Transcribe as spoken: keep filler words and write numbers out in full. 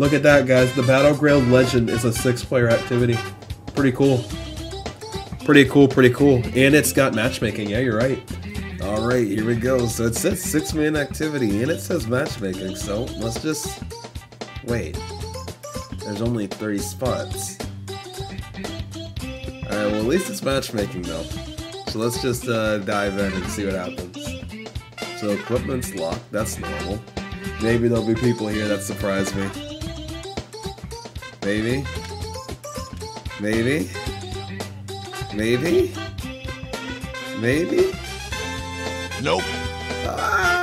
Look at that, guys. The Battleground Legend is a six-player activity. Pretty cool. Pretty cool, pretty cool. And it's got matchmaking. Yeah, you're right. All right, here we go. So it says six-man activity, and it says matchmaking. So let's just wait. There's only three spots. All right, well, at least it's matchmaking, though. So let's just uh, dive in and see what happens. So equipment's locked. That's normal. Maybe there'll be people here that surprise me. Maybe. Maybe. Maybe. Maybe. Nope. Ah!